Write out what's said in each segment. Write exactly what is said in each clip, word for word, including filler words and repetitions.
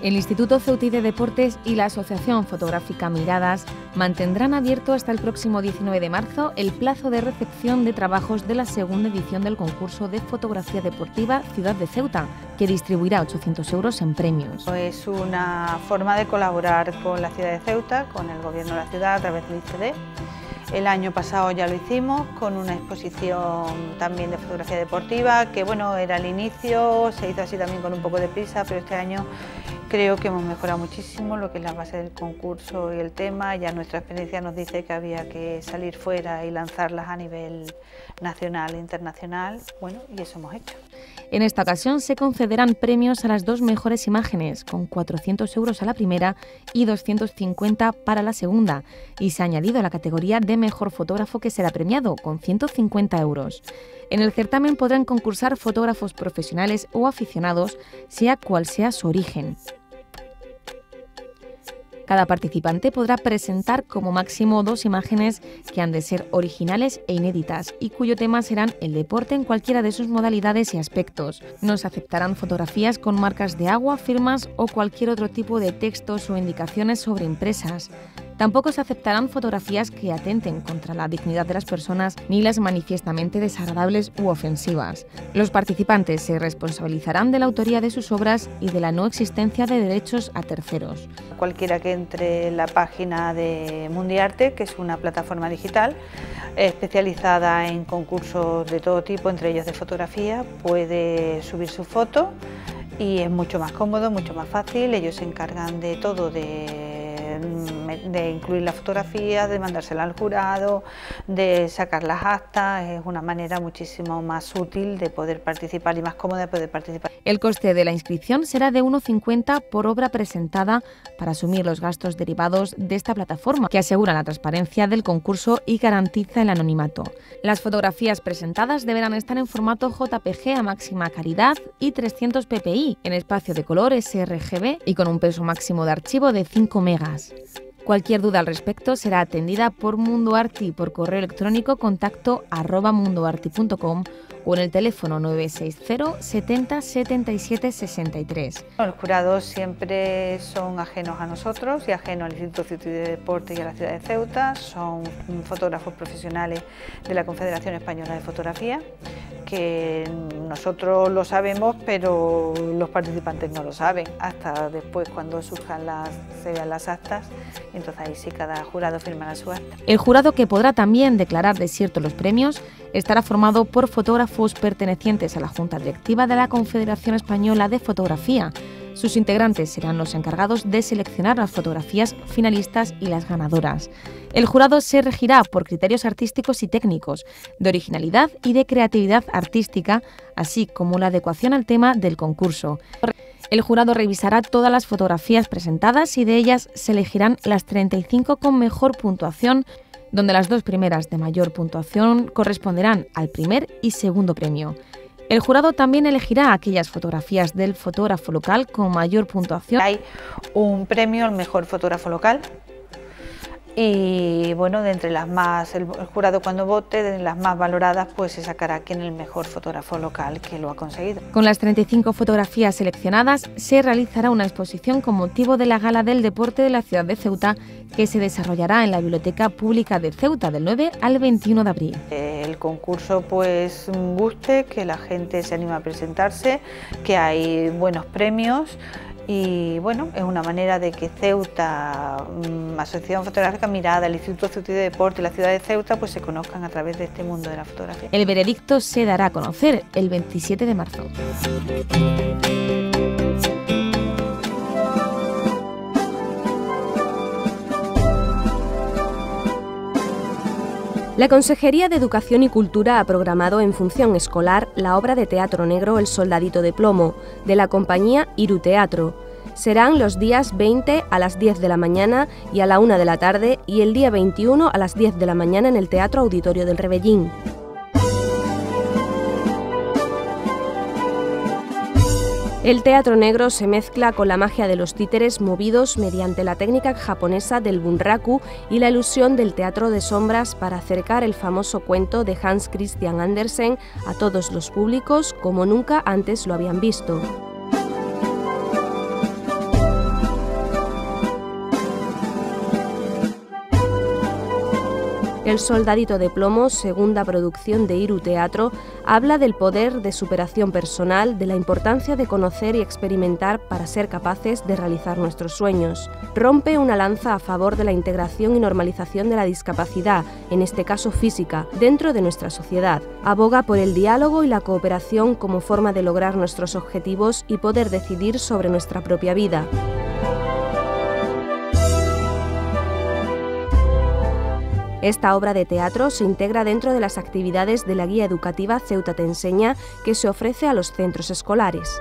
El Instituto Ceutí de Deportes y la Asociación Fotográfica Miradas mantendrán abierto hasta el próximo diecinueve de marzo el plazo de recepción de trabajos de la segunda edición del concurso de fotografía deportiva Ciudad de Ceuta, que distribuirá ochocientos euros en premios. Es una forma de colaborar con la ciudad de Ceuta, con el gobierno de la ciudad a través del I C D. El año pasado ya lo hicimos con una exposición también de fotografía deportiva, que bueno, era el inicio, se hizo así también con un poco de prisa, pero este año creo que hemos mejorado muchísimo lo que es la base del concurso y el tema. Ya nuestra experiencia nos dice que había que salir fuera y lanzarlas a nivel nacional e internacional, bueno, y eso hemos hecho. En esta ocasión se concederán premios a las dos mejores imágenes, con cuatrocientos euros a la primera y doscientos cincuenta para la segunda, y se ha añadido la categoría de mejor fotógrafo, que será premiado con ciento cincuenta euros. En el certamen podrán concursar fotógrafos profesionales o aficionados, sea cual sea su origen. Cada participante podrá presentar como máximo dos imágenes que han de ser originales e inéditas y cuyo tema serán el deporte en cualquiera de sus modalidades y aspectos. No se aceptarán fotografías con marcas de agua, firmas o cualquier otro tipo de textos o indicaciones sobre empresas. Tampoco se aceptarán fotografías que atenten contra la dignidad de las personas ni las manifiestamente desagradables u ofensivas. Los participantes se responsabilizarán de la autoría de sus obras y de la no existencia de derechos a terceros. Cualquiera que entre en la página de Mundiarte, que es una plataforma digital especializada en concursos de todo tipo, entre ellos de fotografía, puede subir su foto y es mucho más cómodo, mucho más fácil. Ellos se encargan de todo, de de incluir la fotografía, de mandársela al jurado, de sacar las actas. Es una manera muchísimo más útil de poder participar y más cómoda de poder participar. El coste de la inscripción será de uno cincuenta por obra presentada para asumir los gastos derivados de esta plataforma, que asegura la transparencia del concurso y garantiza el anonimato. Las fotografías presentadas deberán estar en formato J P G a máxima calidad y trescientos p p i en espacio de color S R G B y con un peso máximo de archivo de cinco megas. Cualquier duda al respecto será atendida por Mundoarty por correo electrónico contacto arroba mundoarty punto com o en el teléfono nueve seis cero setenta setenta y siete sesenta y tres. Los jurados siempre son ajenos a nosotros y ajenos al Instituto Ceutí de Deportes y a la ciudad de Ceuta. Son fotógrafos profesionales de la Confederación Española de Fotografía, que nosotros lo sabemos, pero los participantes no lo saben hasta después, cuando surjan las, se vean las actas, y entonces ahí sí cada jurado firmará su acta. El jurado, que podrá también declarar desiertos los premios, estará formado por fotógrafos pertenecientes a la Junta Directiva de la Confederación Española de Fotografía. Sus integrantes serán los encargados de seleccionar las fotografías finalistas y las ganadoras. El jurado se regirá por criterios artísticos y técnicos, de originalidad y de creatividad artística, así como la adecuación al tema del concurso. El jurado revisará todas las fotografías presentadas y de ellas se elegirán las treinta y cinco con mejor puntuación, donde las dos primeras de mayor puntuación corresponderán al primer y segundo premio. El jurado también elegirá aquellas fotografías del fotógrafo local con mayor puntuación. Hay un premio al mejor fotógrafo local y bueno, de entre las más, el, el jurado cuando vote, de las más valoradas, pues se sacará quién es el mejor fotógrafo local que lo ha conseguido. Con las treinta y cinco fotografías seleccionadas se realizará una exposición con motivo de la Gala del Deporte de la ciudad de Ceuta, que se desarrollará en la Biblioteca Pública de Ceuta del nueve al veintiuno de abril. El concurso pues guste, que la gente se anima a presentarse, que hay buenos premios. Y bueno, es una manera de que Ceuta, Asociación Fotográfica Mirada, el Instituto Ceutí de Deporte y la ciudad de Ceuta pues se conozcan a través de este mundo de la fotografía. El veredicto se dará a conocer el veintisiete de marzo. La Consejería de Educación y Cultura ha programado en función escolar la obra de teatro negro El Soldadito de Plomo, de la compañía Iru Teatro. Serán los días veinte a las diez de la mañana y a la una de la tarde y el día veintiuno a las diez de la mañana en el Teatro Auditorio del Rebellín. El teatro negro se mezcla con la magia de los títeres movidos mediante la técnica japonesa del bunraku y la ilusión del teatro de sombras para acercar el famoso cuento de Hans Christian Andersen a todos los públicos como nunca antes lo habían visto. El soldadito de plomo, segunda producción de Iru Teatro, habla del poder de superación personal, de la importancia de conocer y experimentar para ser capaces de realizar nuestros sueños. Rompe una lanza a favor de la integración y normalización de la discapacidad, en este caso física, dentro de nuestra sociedad. Aboga por el diálogo y la cooperación como forma de lograr nuestros objetivos y poder decidir sobre nuestra propia vida. Esta obra de teatro se integra dentro de las actividades de la guía educativa Ceuta te enseña, que se ofrece a los centros escolares.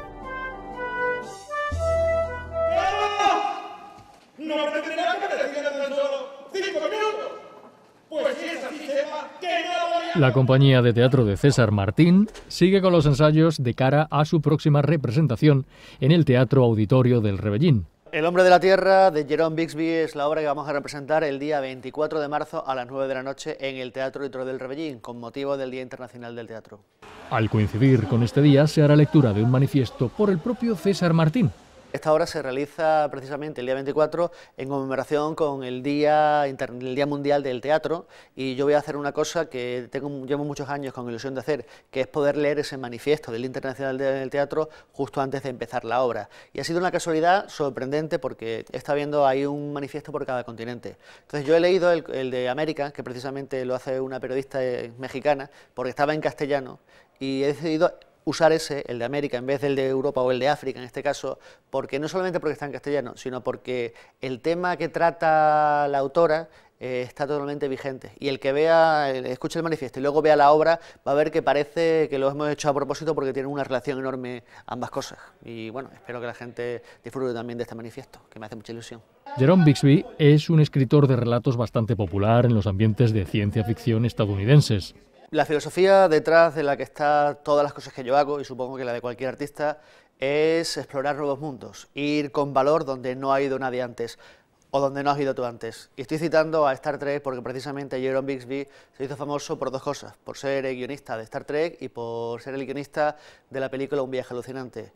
¿No pretenderá que me defienda tan solo cinco minutos? Pues si es así, sepa que no voy a... La compañía de teatro de César Martín sigue con los ensayos de cara a su próxima representación en el Teatro Auditorio del Rebellín. El hombre de la tierra, de Jerome Bixby, es la obra que vamos a representar el día veinticuatro de marzo a las nueve de la noche en el Teatro Auditorio del Rebellín, con motivo del Día Internacional del Teatro. Al coincidir con este día, se hará lectura de un manifiesto por el propio César Martín. Esta obra se realiza precisamente el día veinticuatro en conmemoración con el Día, Inter el Día Mundial del Teatro, y yo voy a hacer una cosa que tengo, llevo muchos años con ilusión de hacer, que es poder leer ese manifiesto del Día Internacional del Teatro justo antes de empezar la obra. Y ha sido una casualidad sorprendente porque está viendo ahí un manifiesto por cada continente. Entonces yo he leído el, el de América, que precisamente lo hace una periodista mexicana, porque estaba en castellano, y he decidido usar ese, el de América, en vez del de Europa o el de África en este caso, porque no solamente porque está en castellano, sino porque el tema que trata la autora eh, está totalmente vigente. Y el que vea, el, escuche el manifiesto y luego vea la obra, va a ver que parece que lo hemos hecho a propósito porque tienen una relación enorme ambas cosas. Y bueno, espero que la gente disfrute también de este manifiesto, que me hace mucha ilusión. Jerome Bixby es un escritor de relatos bastante popular en los ambientes de ciencia ficción estadounidenses. La filosofía detrás de la que está todas las cosas que yo hago, y supongo que la de cualquier artista, es explorar nuevos mundos, ir con valor donde no ha ido nadie antes, o donde no has ido tú antes. Y estoy citando a Star Trek porque precisamente Jerome Bixby se hizo famoso por dos cosas, por ser el guionista de Star Trek y por ser el guionista de la película Un viaje alucinante.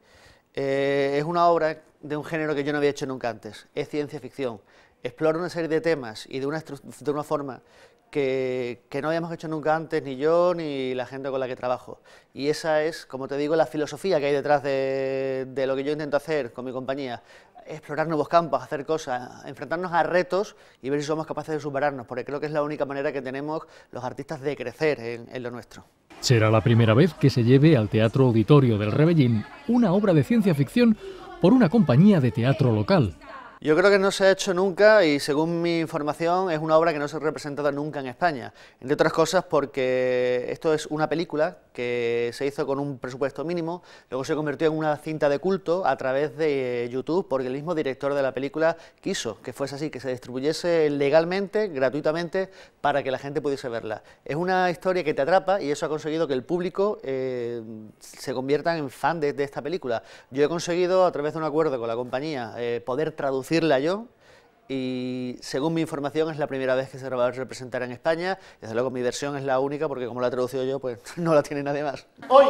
Eh, es una obra de un género que yo no había hecho nunca antes, es ciencia ficción. Explora una serie de temas y de una, de una forma Que, que no habíamos hecho nunca antes, ni yo ni la gente con la que trabajo. Y esa es, como te digo, la filosofía que hay detrás de, de lo que yo intento hacer con mi compañía. Explorar nuevos campos, hacer cosas, enfrentarnos a retos y ver si somos capaces de superarnos, porque creo que es la única manera que tenemos los artistas de crecer en, en lo nuestro. Será la primera vez que se lleve al Teatro Auditorio del Rebellín una obra de ciencia ficción por una compañía de teatro local. Yo creo que no se ha hecho nunca y según mi información es una obra que no se ha representado nunca en España, entre otras cosas porque esto es una película que se hizo con un presupuesto mínimo, luego se convirtió en una cinta de culto a través de YouTube porque el mismo director de la película quiso que fuese así, que se distribuyese legalmente, gratuitamente, para que la gente pudiese verla. Es una historia que te atrapa y eso ha conseguido que el público eh, se convierta en fan de, de esta película. Yo he conseguido a través de un acuerdo con la compañía eh, poder traducir yo, y según mi información es la primera vez que se va a representar en España. Desde luego mi versión es la única porque como la he traducido yo, pues no la tiene nadie más. Hoy,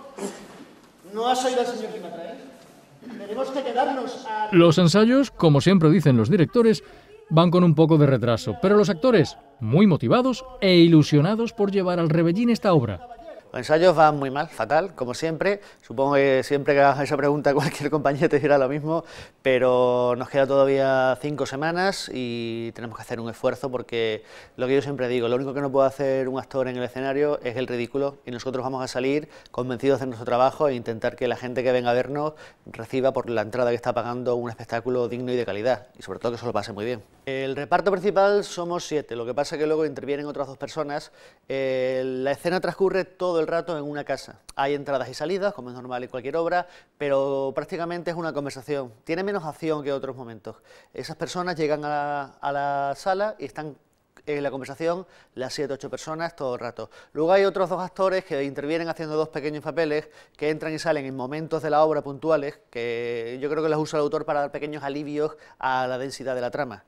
¿no has oído al señor que me trae? Tenemos que quedarnos a... Los ensayos, como siempre dicen los directores, van con un poco de retraso, pero los actores, muy motivados e ilusionados por llevar al Rebellín esta obra. Los ensayos van muy mal, fatal, como siempre. Supongo que siempre que hagas esa pregunta cualquier compañía te dirá lo mismo, pero nos queda todavía cinco semanas y tenemos que hacer un esfuerzo porque lo que yo siempre digo, lo único que no puede hacer un actor en el escenario es el ridículo y nosotros vamos a salir convencidos de nuestro trabajo e intentar que la gente que venga a vernos reciba por la entrada que está pagando un espectáculo digno y de calidad y sobre todo que se lo pase muy bien. El reparto principal somos siete, lo que pasa es que luego intervienen otras dos personas. Eh, la escena transcurre todo el rato en una casa. Hay entradas y salidas, como es normal en cualquier obra, pero prácticamente es una conversación. Tiene menos acción que otros momentos. Esas personas llegan a la, a la sala y están en la conversación las siete o ocho personas todo el rato. Luego hay otros dos actores que intervienen haciendo dos pequeños papeles que entran y salen en momentos de la obra puntuales, que yo creo que los usa el autor para dar pequeños alivios a la densidad de la trama.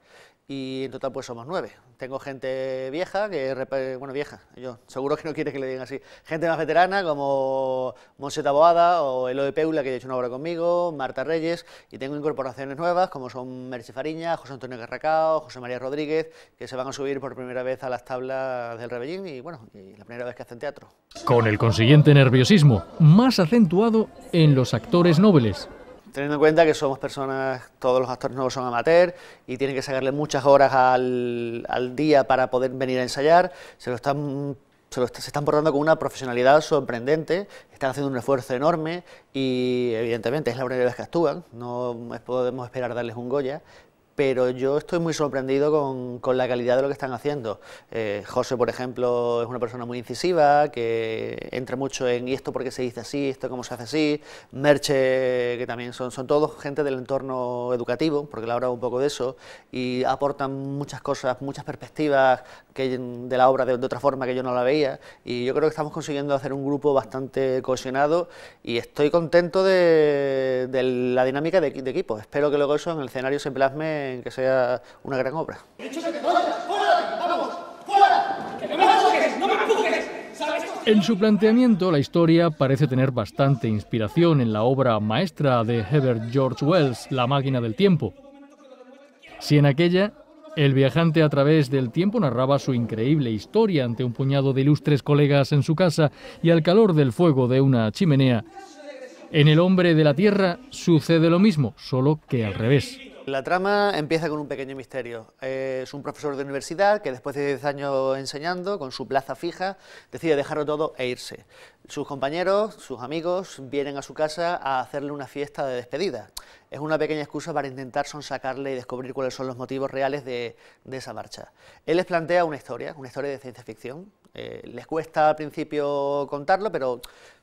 y en total pues somos nueve. Tengo gente vieja, que bueno, vieja, yo seguro que no quiere que le digan así, gente más veterana como Montse Taboada o Eloy Peula, que ha hecho una obra conmigo, Marta Reyes, y tengo incorporaciones nuevas como son Merche Fariña, José Antonio Carracao, José María Rodríguez, que se van a subir por primera vez a las tablas del Rebellín y bueno, y la primera vez que hacen teatro. Con el consiguiente nerviosismo más acentuado en los actores nobles. Teniendo en cuenta que somos personas, todos los actores nuevos son amateurs y tienen que sacarle muchas horas al, al día para poder venir a ensayar, se lo están, se, lo, se están portando con una profesionalidad sorprendente, están haciendo un esfuerzo enorme y evidentemente es la primera vez que actúan, no podemos esperar darles un Goya, pero yo estoy muy sorprendido con, con la calidad de lo que están haciendo. Eh, José, por ejemplo, es una persona muy incisiva, que entra mucho en ¿y esto por qué se dice así? ¿Esto cómo se hace así? Merche, que también son, son todos gente del entorno educativo, porque le habla un poco de eso, y aportan muchas cosas, muchas perspectivas que, de la obra de, de otra forma que yo no la veía, y yo creo que estamos consiguiendo hacer un grupo bastante cohesionado, y estoy contento de, de la dinámica de, de equipo. Espero que luego eso en el escenario se plasme en que sea una gran obra. En su planteamiento, la historia parece tener bastante inspiración en la obra maestra de Herbert George Wells, La máquina del tiempo. Si en aquella, el viajante a través del tiempo narraba su increíble historia ante un puñado de ilustres colegas en su casa y al calor del fuego de una chimenea, en El hombre de la tierra sucede lo mismo, solo que al revés. La trama empieza con un pequeño misterio. Es un profesor de universidad que después de diez años enseñando, con su plaza fija, decide dejarlo todo e irse. Sus compañeros, sus amigos, vienen a su casa a hacerle una fiesta de despedida. Es una pequeña excusa para intentar sonsacarle y descubrir cuáles son los motivos reales de, de esa marcha. Él les plantea una historia, una historia de ciencia ficción. Eh, les cuesta al principio contarlo, pero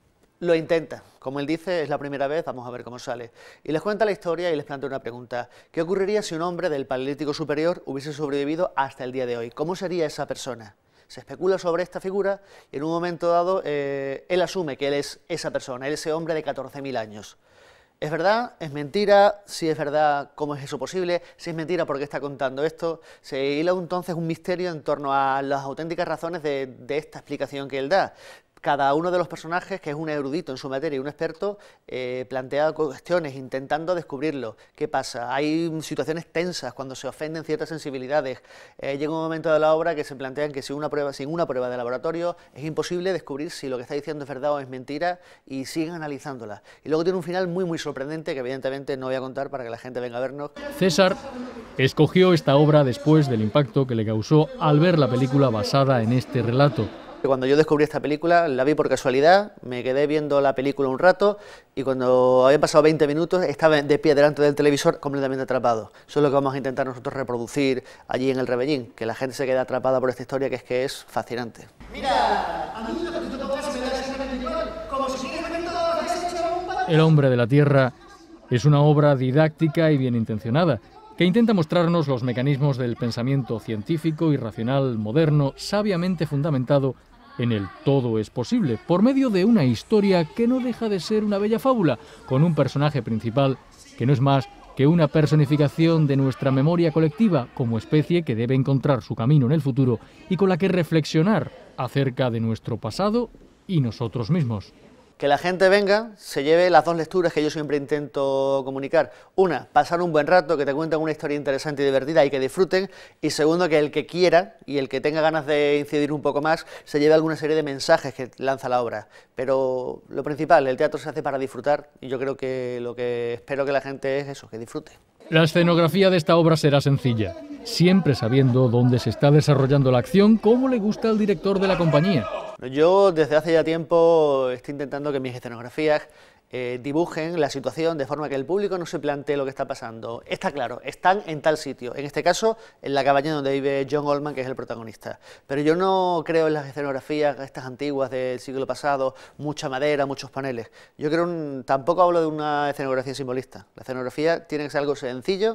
lo intenta. Como él dice, es la primera vez, vamos a ver cómo sale. Y les cuenta la historia y les plantea una pregunta. ¿Qué ocurriría si un hombre del Paleolítico Superior hubiese sobrevivido hasta el día de hoy? ¿Cómo sería esa persona? Se especula sobre esta figura y en un momento dado eh, él asume que él es esa persona, él es ese hombre de catorce mil años. ¿Es verdad? ¿Es mentira? Si es verdad, ¿cómo es eso posible? Si es mentira, ¿por qué está contando esto? Se hila entonces un misterio en torno a las auténticas razones de, de esta explicación que él da. Cada uno de los personajes, que es un erudito en su materia y un experto, eh, plantea cuestiones intentando descubrirlo. ¿Qué pasa? Hay situaciones tensas cuando se ofenden ciertas sensibilidades. Eh, llega un momento de la obra que se plantean que sin una, prueba, sin una prueba de laboratorio es imposible descubrir si lo que está diciendo es verdad o es mentira y siguen analizándola. Y luego tiene un final muy muy sorprendente que evidentemente no voy a contar para que la gente venga a vernos. César escogió esta obra después del impacto que le causó al ver la película basada en este relato. Cuando yo descubrí esta película, la vi por casualidad, me quedé viendo la película un rato y cuando habían pasado veinte minutos estaba de pie delante del televisor completamente atrapado. Eso es lo que vamos a intentar nosotros reproducir allí en el Rebellín, que la gente se quede atrapada por esta historia que es que es fascinante. Mira, a mí lo que tú te pongas me da exactamente igual, como si sigues viendo todo lo que has hecho un par. El hombre de la tierra es una obra didáctica y bien intencionada, que intenta mostrarnos los mecanismos del pensamiento científico y racional moderno, sabiamente fundamentado en el todo es posible, por medio de una historia que no deja de ser una bella fábula, con un personaje principal que no es más que una personificación de nuestra memoria colectiva como especie que debe encontrar su camino en el futuro y con la que reflexionar acerca de nuestro pasado y nosotros mismos. Que la gente venga, se lleve las dos lecturas que yo siempre intento comunicar. Una, pasar un buen rato, que te cuenten una historia interesante y divertida y que disfruten. Y segundo, que el que quiera y el que tenga ganas de incidir un poco más, se lleve alguna serie de mensajes que lanza la obra. Pero lo principal, el teatro se hace para disfrutar y yo creo que lo que espero que la gente es eso, que disfrute. La escenografía de esta obra será sencilla, siempre sabiendo dónde se está desarrollando la acción, como le gusta al director de la compañía. Yo desde hace ya tiempo estoy intentando que mis escenografías eh, dibujen la situación de forma que el público no se plantee lo que está pasando. Está claro, están en tal sitio, en este caso en la cabaña donde vive John Oldman, que es el protagonista. Pero yo no creo en las escenografías estas antiguas del siglo pasado, mucha madera, muchos paneles. Yo creo, un, tampoco hablo de una escenografía simbolista. La escenografía tiene que ser algo sencillo,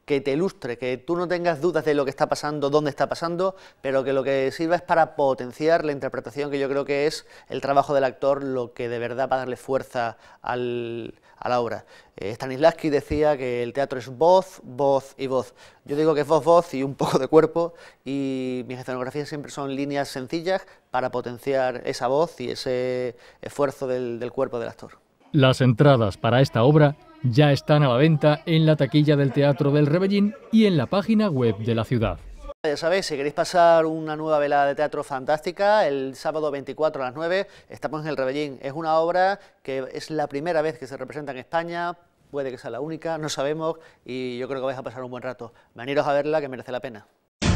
que te ilustre, que tú no tengas dudas de lo que está pasando, dónde está pasando, pero que lo que sirva es para potenciar la interpretación, que yo creo que es el trabajo del actor lo que de verdad va a darle fuerza al, a la obra. Eh, Stanislavski decía que el teatro es voz, voz y voz. Yo digo que es voz, voz y un poco de cuerpo, y mis escenografías siempre son líneas sencillas para potenciar esa voz y ese esfuerzo del, del cuerpo del actor. Las entradas para esta obra ya están a la venta en la taquilla del Teatro del Rebellín y en la página web de la ciudad. Ya sabéis, si queréis pasar una nueva velada de teatro fantástica, el sábado veinticuatro a las nueve estamos en el Rebellín. Es una obra que es la primera vez que se representa en España, puede que sea la única, no sabemos, y yo creo que vais a pasar un buen rato. Veniros a verla, que merece la pena.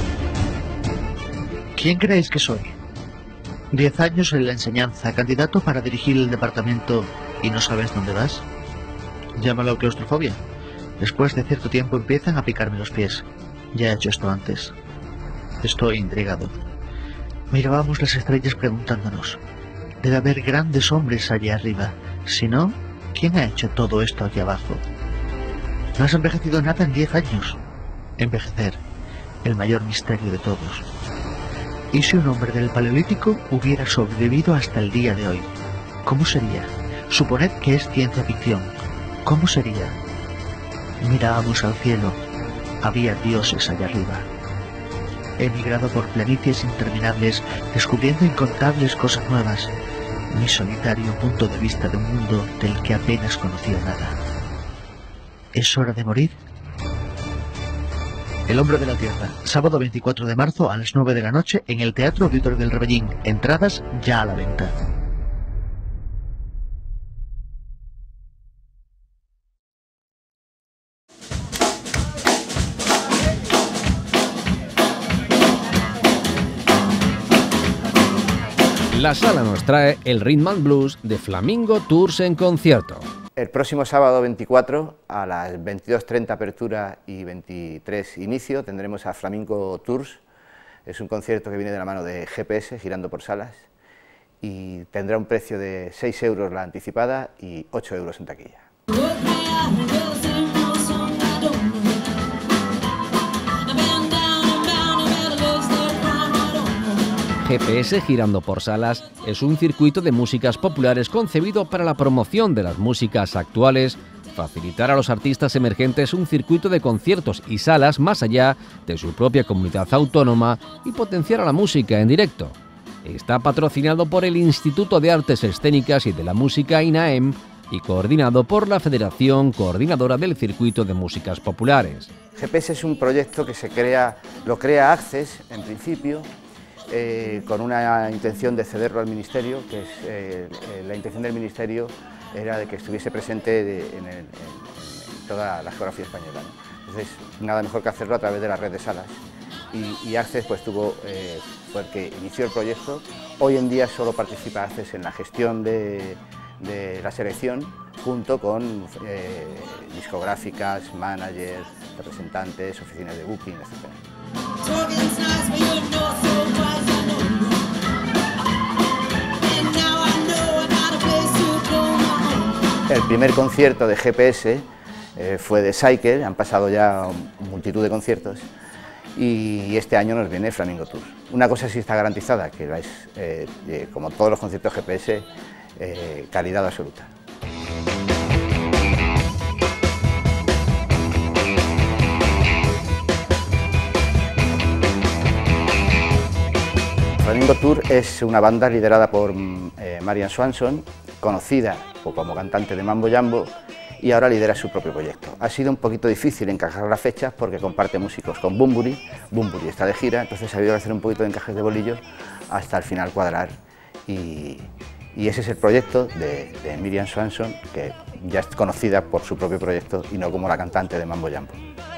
¿Quién creéis que soy? Diez años en la enseñanza, candidato para dirigir el departamento y no sabes dónde vas. Llámalo claustrofobia. Después de cierto tiempo empiezan a picarme los pies. Ya he hecho esto antes. Estoy intrigado. Mirábamos las estrellas preguntándonos, debe haber grandes hombres allá arriba. Si no, ¿quién ha hecho todo esto aquí abajo? No has envejecido nada en diez años. Envejecer, el mayor misterio de todos. ¿Y si un hombre del Paleolítico hubiera sobrevivido hasta el día de hoy? ¿Cómo sería? Suponed que es ciencia ficción. ¿Cómo sería? Mirábamos al cielo. Había dioses allá arriba. He migrado por planicies interminables, descubriendo incontables cosas nuevas. Mi solitario punto de vista de un mundo del que apenas conocía nada. ¿Es hora de morir? El hombre de la Tierra, sábado veinticuatro de marzo a las nueve de la noche en el Teatro Auditorio del Rebellín. Entradas ya a la venta. La sala nos trae el Rhythm and Blues de Flamingo Tours en concierto. El próximo sábado veinticuatro, a las veintidós treinta apertura y veintitrés inicio, tendremos a Flamingo Tours. Es un concierto que viene de la mano de G P S, Girando por Salas, y tendrá un precio de seis euros la anticipada y ocho euros en taquilla. G P S Girando por Salas es un circuito de músicas populares concebido para la promoción de las músicas actuales, facilitar a los artistas emergentes un circuito de conciertos y salas más allá de su propia comunidad autónoma y potenciar a la música en directo. Está patrocinado por el Instituto de Artes Escénicas y de la Música INAEM y coordinado por la Federación Coordinadora del Circuito de Músicas Populares. G P S es un proyecto que se crea, lo crea Access en principio, Eh, con una intención de cederlo al Ministerio, que es eh, eh, la intención del Ministerio era de que estuviese presente de, en, el, en, en toda la geografía española, ¿no? Entonces, nada mejor que hacerlo a través de la red de salas. Y, y Access pues, tuvo, eh, fue el que inició el proyecto. Hoy en día solo participa Access en la gestión de, de la selección, junto con eh, discográficas, managers, representantes, oficinas de booking, etcétera. El primer concierto de G P S eh, fue de Cycle, han pasado ya multitud de conciertos y este año nos viene Flamingo Tours. Una cosa sí está garantizada, que es, eh, eh, como todos los conciertos G P S, eh, calidad absoluta. Flamingo Tour es una banda liderada por eh, Marian Swanson, conocida como cantante de Mambo Jambo, y ahora lidera su propio proyecto. Ha sido un poquito difícil encajar las fechas porque comparte músicos con Bunbury, Bunbury está de gira, entonces ha habido que hacer un poquito de encajes de bolillos hasta el final cuadrar, y, y ese es el proyecto de, de Miriam Swanson, que ya es conocida por su propio proyecto y no como la cantante de Mambo Jambo.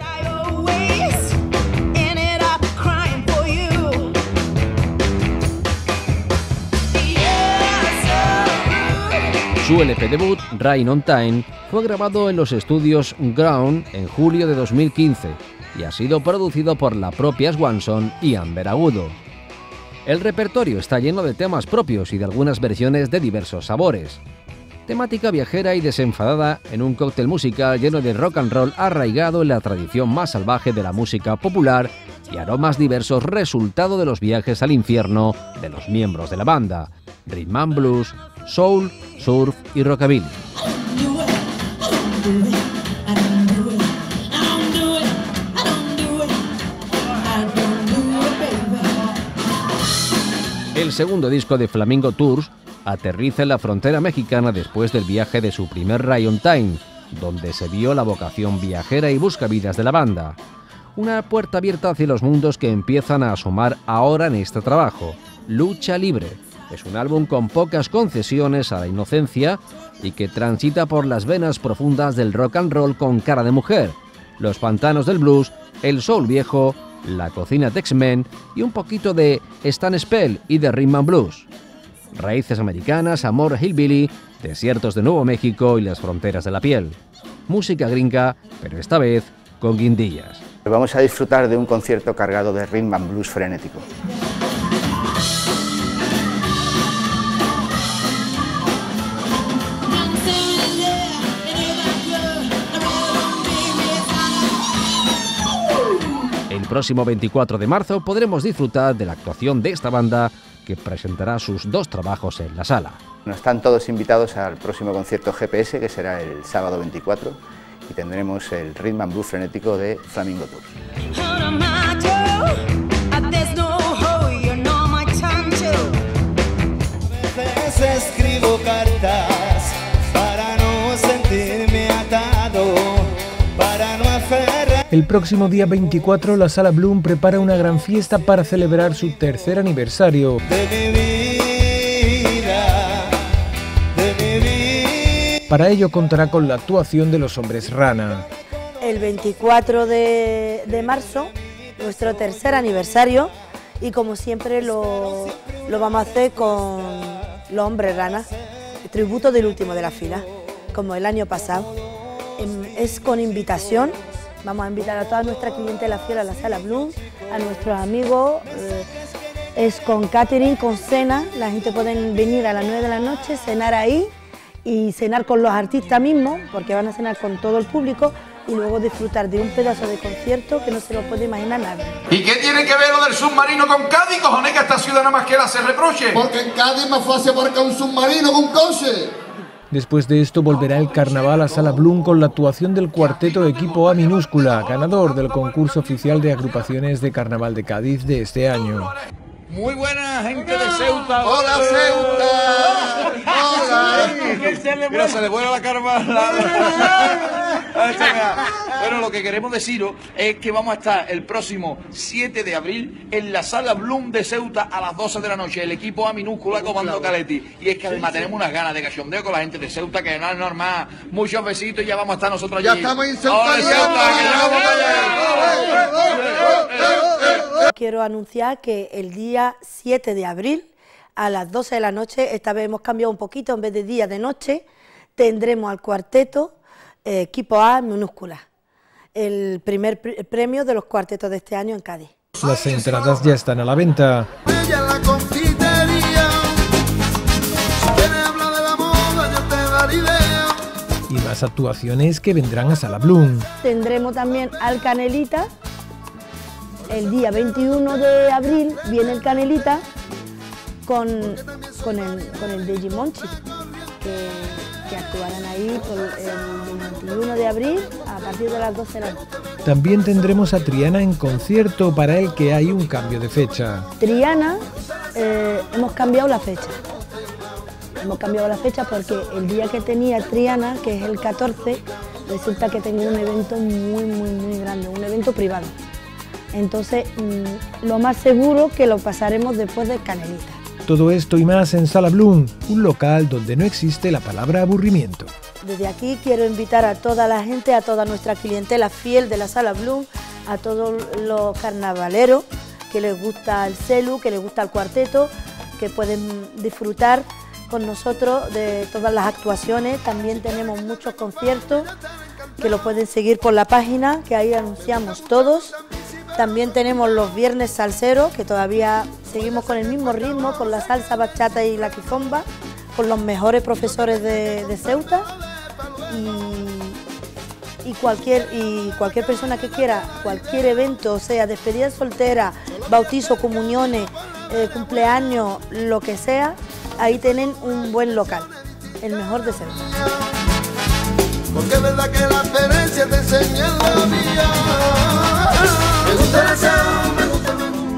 Su L P debut, Rain on Time, fue grabado en los estudios Ground en julio de dos mil quince y ha sido producido por la propia Swanson y Amber Agudo. El repertorio está lleno de temas propios y de algunas versiones de diversos sabores. Temática viajera y desenfadada en un cóctel musical lleno de rock and roll arraigado en la tradición más salvaje de la música popular y aromas diversos resultado de los viajes al infierno de los miembros de la banda, rhythm and blues, soul, surf y rockabilly. El segundo disco de Flamingo Tours aterriza en la frontera mexicana después del viaje de su primer Ryan Time, donde se vio la vocación viajera y buscavidas de la banda. Una puerta abierta hacia los mundos que empiezan a asomar ahora en este trabajo. Lucha Libre es un álbum con pocas concesiones a la inocencia y que transita por las venas profundas del rock and roll con cara de mujer, los pantanos del blues, el soul viejo, la cocina Tex-Men y un poquito de Stan Spell y de rhythm and blues. Raíces americanas, amor hillbilly, desiertos de Nuevo México y las fronteras de la piel. Música gringa, pero esta vez con guindillas. Vamos a disfrutar de un concierto cargado de rhythm and blues frenético. El próximo veinticuatro de marzo podremos disfrutar de la actuación de esta banda que presentará sus dos trabajos en la sala. Están todos invitados al próximo concierto G P S, que será el sábado veinticuatro, y tendremos el Rhythm and Blues frenético de Flamingo Tours. A veces escribo cartas para no sentirme atado, para no aferrar. El próximo día veinticuatro, la Sala Bloom prepara una gran fiesta para celebrar su tercer aniversario. De mi vida, de mi vida. Para ello contará con la actuación de los Hombres Rana. El veinticuatro de, de marzo, nuestro tercer aniversario, y como siempre lo, lo vamos a hacer con los Hombres Rana, el tributo del último de la fila, como el año pasado. Es con invitación. Vamos a invitar a toda nuestra clientela fiel a la Sala Bloom, a nuestros amigos, eh, es con catering, con cena, la gente puede venir a las nueve de la noche, cenar ahí y cenar con los artistas mismos, porque van a cenar con todo el público y luego disfrutar de un pedazo de concierto que no se lo puede imaginar nadie. ¿Y qué tiene que ver lo del submarino con Cádiz, cojones, que esta ciudad nada más que la se reproche? Porque en Cádiz es más fácil aparcar un submarino que un coche. Después de esto volverá el carnaval a Sala Bloom con la actuación del cuarteto Equipo A minúscula, ganador del concurso oficial de agrupaciones de Carnaval de Cádiz de este año. Muy buena gente de Ceuta. ¡Hola, Ceuta! ¡Hola! Mira, se le vuelve la carnaval. Bueno, lo que queremos deciros es que vamos a estar el próximo siete de abril en la Sala Bloom de Ceuta a las doce de la noche, el equipo A minúscula comando Caletti. Y es que además tenemos unas ganas de cachondeo con la gente de Ceuta, que no es normal. Muchos besitos y ya vamos a estar nosotros allí. Ya estamos en Ceuta. ¡Ahora, Ceuta! ¡Que ya vamos allá! Quiero anunciar que el día siete de abril a las doce de la noche, esta vez hemos cambiado un poquito, en vez de día de noche, tendremos al cuarteto eh, Equipo A minúscula, el primer pr premio de los cuartetos de este año en Cádiz. Las entradas ya están a la venta. Y más actuaciones que vendrán a Sala Bloom. Tendremos también al Canelita. El día veintiuno de abril viene el Canelita con, con el, con el Digimonchi, que, que actuarán ahí por el veintiuno de abril a partir de las doce de la noche. También tendremos a Triana en concierto, para el que hay un cambio de fecha. Triana, eh, hemos cambiado la fecha. Hemos cambiado la fecha porque el día que tenía Triana, que es el catorce, resulta que tengo un evento muy, muy, muy grande, un evento privado. Entonces, mmm, lo más seguro que lo pasaremos después del Canelita. Todo esto y más en Sala Bloom, un local donde no existe la palabra aburrimiento. Desde aquí quiero invitar a toda la gente, a toda nuestra clientela fiel de la Sala Bloom, a todos los carnavaleros que les gusta el celu, que les gusta el cuarteto, que pueden disfrutar con nosotros de todas las actuaciones. También tenemos muchos conciertos que lo pueden seguir por la página, que ahí anunciamos todos. También tenemos los viernes salseros, que todavía seguimos con el mismo ritmo, con la salsa, bachata y la quizomba, con los mejores profesores de, de Ceuta y, y, cualquier, y cualquier persona que quiera, cualquier evento, sea despedida soltera, bautizo, comuniones, eh, cumpleaños, lo que sea, ahí tienen un buen local, el mejor de Ceuta. Porque es verdad que la experiencia te enseña la vida. Me gusta la sound, me gusta el menú.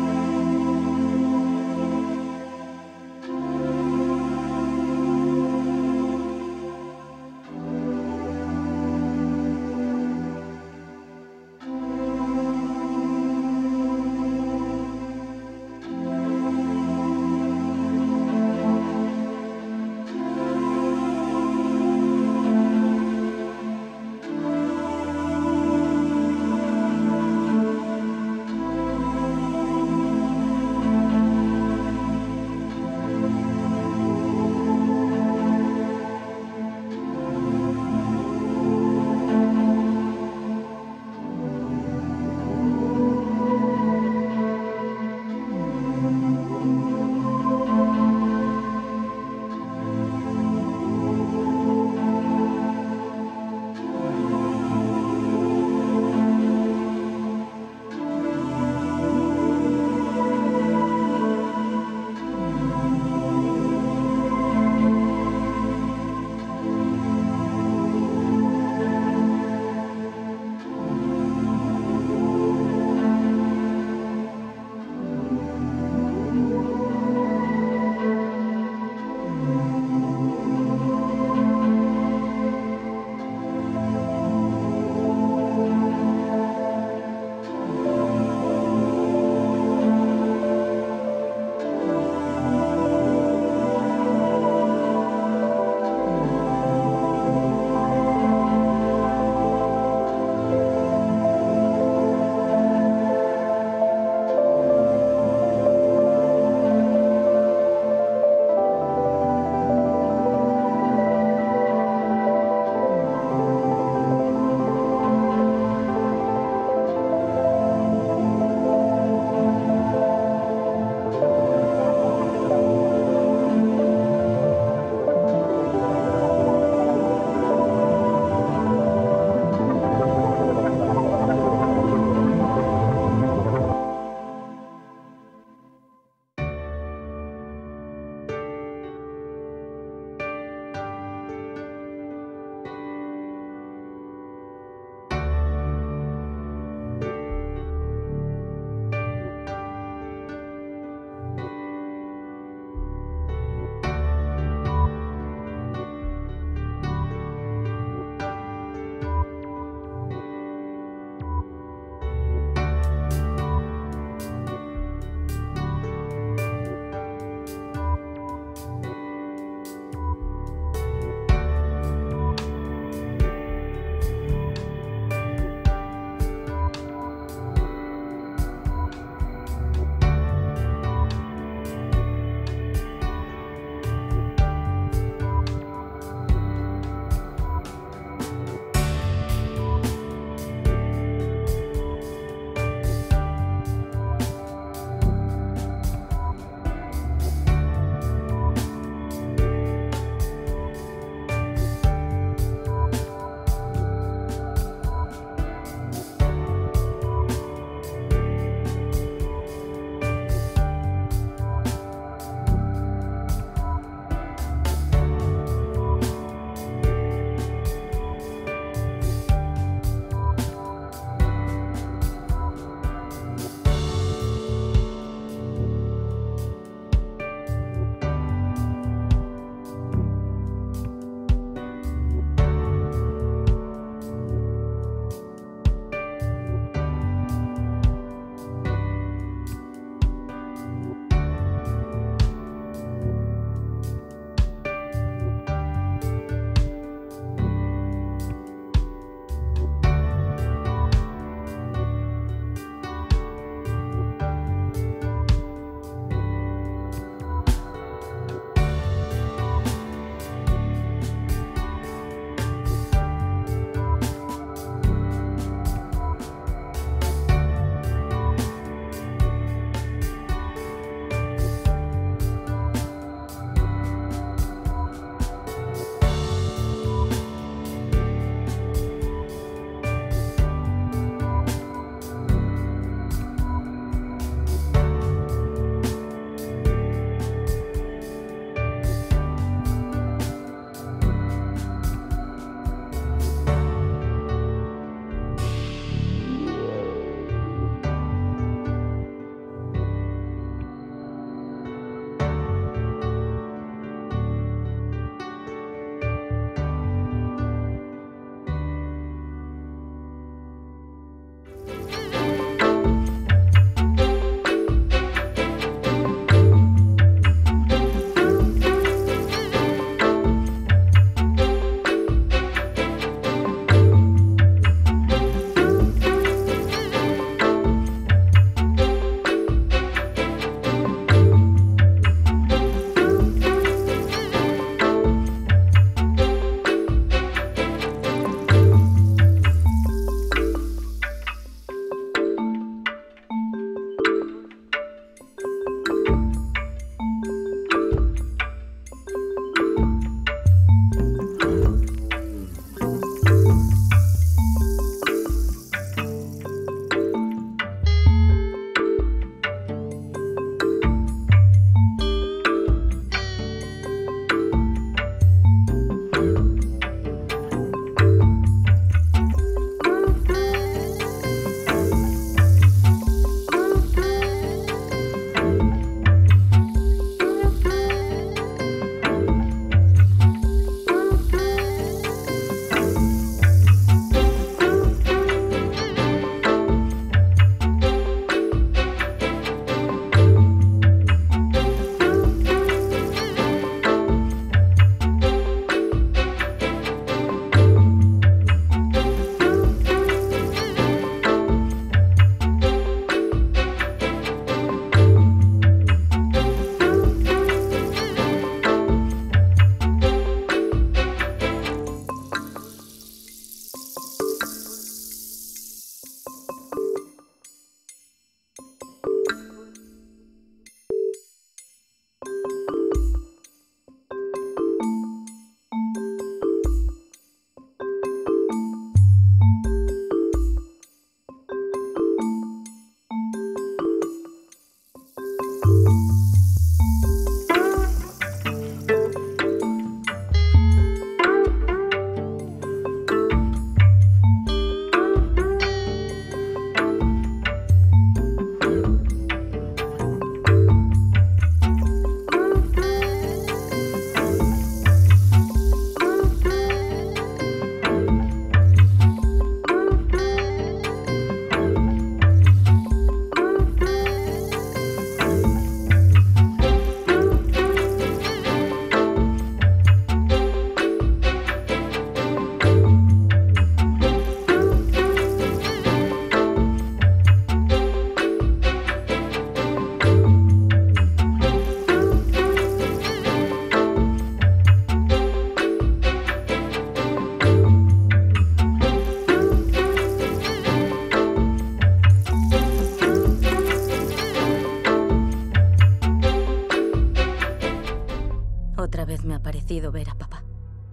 Otra vez me ha parecido ver a papá.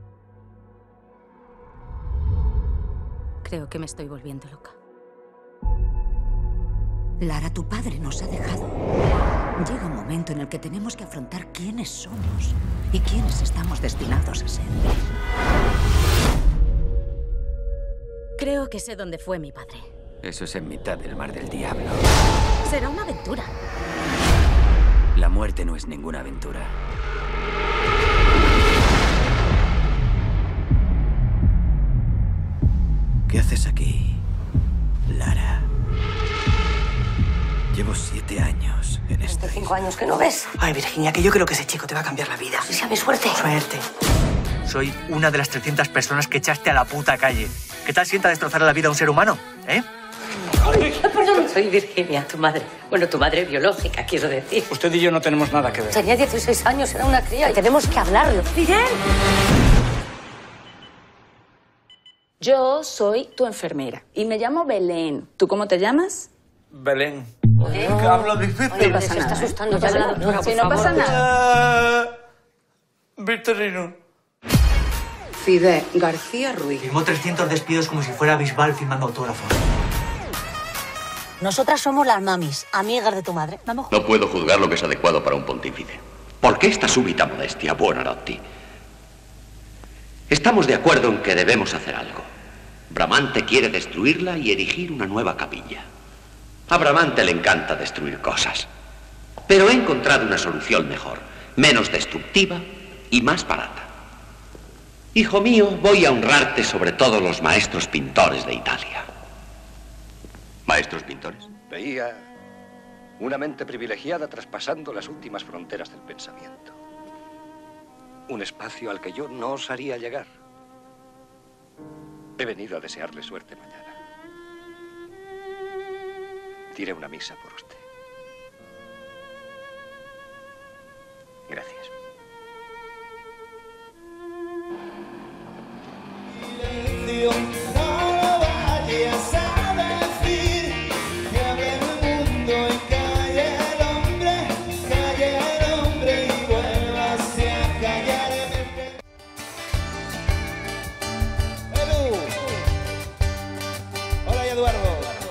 Creo que me estoy volviendo loca. Lara, tu padre nos ha dejado. Llega un momento en el que tenemos que afrontar quiénes somos y quiénes estamos destinados a ser. Creo que sé dónde fue mi padre. Eso es en mitad del mar del diablo. Será una aventura. La muerte no es ninguna aventura. ¿Qué haces aquí, Lara? Llevo siete años en esta Hace cinco años que no ves. Ay, Virginia, que yo creo que ese chico te va a cambiar la vida. Si sabes suerte. Suerte. Soy una de las trescientas personas que echaste a la puta calle. ¿Qué tal sienta destrozar la vida a un ser humano, eh? Ay, perdón, soy Virginia, tu madre. Bueno, tu madre biológica, quiero decir. Usted y yo no tenemos nada que ver. Tenía dieciséis años, era una cría y tenemos que hablarlo. ¡Miguel! Yo soy tu enfermera y me llamo Belén. ¿Tú cómo te llamas? Belén. ¿Eh? Que hablo difícil. Oye, no se está asustando ya la doctora, Sí, por no favor. pasa nada. Uh, Victorino. Fide García Ruiz. Firmó trescientos despidos como si fuera Bisbal firmando autógrafos. Nosotras somos las mamis, amigas de tu madre. Vamos. No puedo juzgar lo que es adecuado para un pontífice. ¿Por qué esta súbita modestia, Buonarroti? Estamos de acuerdo en que debemos hacer algo. Bramante quiere destruirla y erigir una nueva capilla. A Bramante le encanta destruir cosas. Pero he encontrado una solución mejor, menos destructiva y más barata. Hijo mío, voy a honrarte sobre todos los maestros pintores de Italia. ¿Maestros pintores? Veía una mente privilegiada traspasando las últimas fronteras del pensamiento. Un espacio al que yo no osaría llegar. He venido a desearle suerte mañana. Diré una misa por usted. Gracias. No lo vayas a decir, que abre el mundo y calle el hombre, calle el hombre y vuélvase a callar en el... Edu. Hola, Eduardo.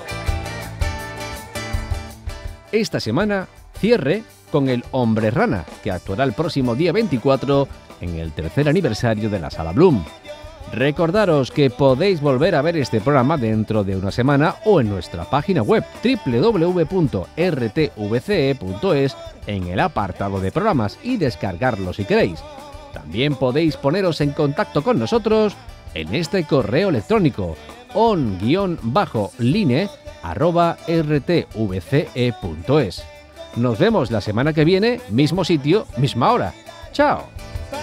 Esta semana, cierre con el Hombre Rana, que actuará el próximo día veinticuatro en el tercer aniversario de la Sala Bloom. Recordaros que podéis volver a ver este programa dentro de una semana o en nuestra página web doble u doble u doble u punto r t v c e punto es en el apartado de programas y descargarlo si queréis. También podéis poneros en contacto con nosotros en este correo electrónico on guion bajo line arroba r t v c e punto es. Nos vemos la semana que viene, mismo sitio, misma hora. ¡Chao!